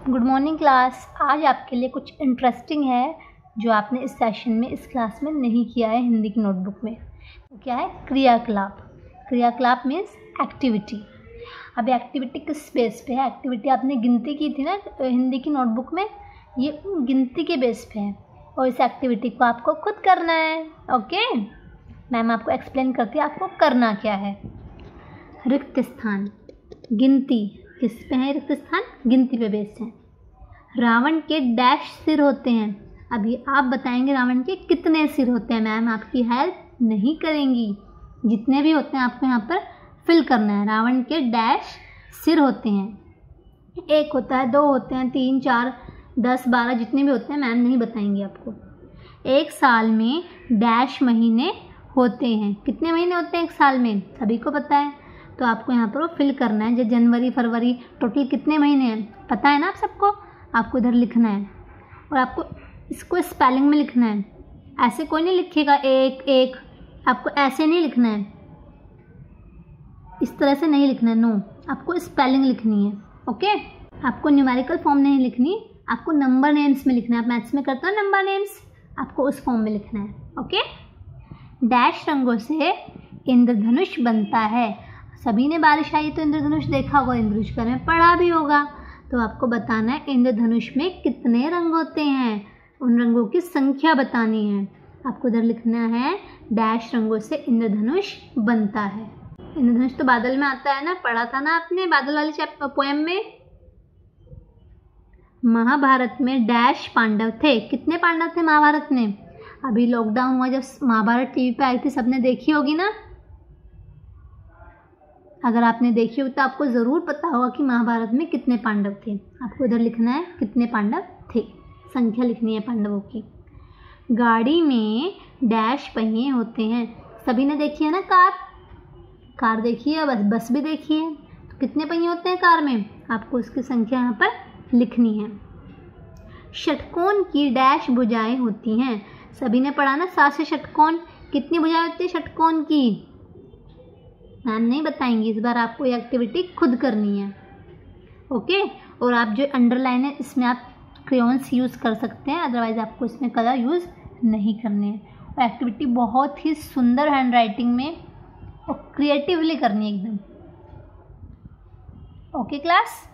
Good morning class. आज आपके लिए कुछ इंटरेस्टिंग है जो आपने इस सेशन में इस क्लास में नहीं किया है हिंदी की नोटबुक में। तो क्या है? क्रियाकलाप। क्रियाकलाप मीन्स एक्टिविटी। अब एक्टिविटी किस बेस पे है? एक्टिविटी आपने गिनती की थी ना हिंदी की नोटबुक में, ये गिनती के बेस पे है और इस एक्टिविटी को आपको खुद करना है। ओके, मैम आपको एक्सप्लेन करती है आपको करना क्या है। रिक्त स्थान, गिनती किस पे है? रिक्त स्थान गिनती पे बेस्ड है। रावण के डैश सिर होते हैं। अभी आप बताएंगे रावण के कितने सिर होते हैं। मैम आपकी हेल्प नहीं करेंगी, जितने भी होते हैं आपको यहाँ पर फिल करना है। रावण के डैश सिर होते हैं। एक होता है, दो होते हैं, 3, 4, 10, 12 जितने भी होते हैं मैम नहीं बताएंगी आपको। एक साल में डैश महीने होते हैं। कितने महीने होते हैं एक साल में? सभी को पता है, तो आपको यहाँ पर वो फिल करना है। जो जनवरी फरवरी टोटल कितने महीने हैं पता है ना आप सबको। आपको इधर लिखना है और आपको इसको स्पेलिंग में लिखना है। ऐसे कोई नहीं लिखेगा एक एक, आपको ऐसे नहीं लिखना है, इस तरह से नहीं लिखना है। नो, आपको स्पेलिंग लिखनी है। ओके, आपको न्यूमेरिकल फॉर्म नहीं लिखनी, आपको नंबर नेम्स में लिखना है। आप मैथ्स में करते हो नंबर नेम्स, आपको उस फॉर्म में लिखना है। ओके, डैश रंगों से इंद्रधनुष बनता है। सभी ने बारिश आई तो इंद्रधनुष देखा होगा, इंद्रधनुष के बारे में पढ़ा भी होगा। तो आपको बताना है इंद्रधनुष में कितने रंग होते हैं, उन रंगों की संख्या बतानी है। आपको इधर लिखना है डैश रंगों से इंद्रधनुष बनता है। इंद्रधनुष तो बादल में आता है ना, पढ़ा था ना आपने बादल वाली पोएम में। महाभारत में डैश पांडव थे। कितने पांडव थे महाभारत में? अभी लॉकडाउन हुआ जब महाभारत टीवी पे आई थी, सबने देखी होगी ना। अगर आपने देखी हो तो आपको ज़रूर पता होगा कि महाभारत में कितने पांडव थे। आपको इधर लिखना है कितने पांडव थे, संख्या लिखनी है पांडवों की। गाड़ी में डैश पहिए होते हैं। सभी ने देखी है ना कार देखी है, बस भी देखी है। तो कितने पहिए होते हैं कार में? आपको उसकी संख्या यहाँ पर लिखनी है। षटकोण की डैश भुजाएं होती हैं। सभी ने पढ़ा ना 7 से षटकोण। कितनी भुजाएं होती है षटकोण की? मैम नहीं बताएंगी, इस बार आपको ये एक्टिविटी खुद करनी है। ओके, और आप जो अंडरलाइन है इसमें आप क्रेयॉन्स यूज़ कर सकते हैं, अदरवाइज आपको इसमें कलर यूज़ नहीं करने हैं। और एक्टिविटी बहुत ही सुंदर हैंड राइटिंग में और क्रिएटिवली करनी है एकदम। Okay class.